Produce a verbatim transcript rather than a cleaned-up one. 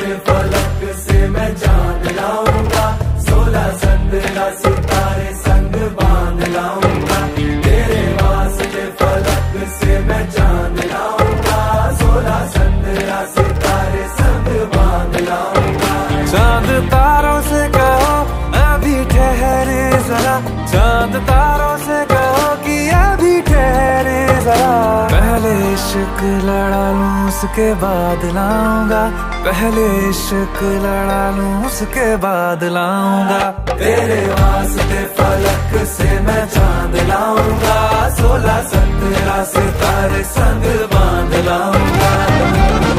के फलक से मैं चांद लाऊंगा, सोलह संद्रा सितारे संग बांध लाऊंगा। तेरे वास्ते फलक से मैं चांद लाऊंगा, सोलह संद्रा सितारे संग बांध लाऊंगा। चांद तारों से कहो अभी ठहरे जरा, चांद तारों से कहो कि अभी ठहरे जरा। पहले इश्क लड़ा लूं उसके बाद लाऊंगा, पहले इश्क लड़ा लूं उसके बाद लाऊंगा। तेरे वास्ते फलक से मैं चांद लाऊंगा, सोलह संद्रा सितारे संग बांध लाऊंगा।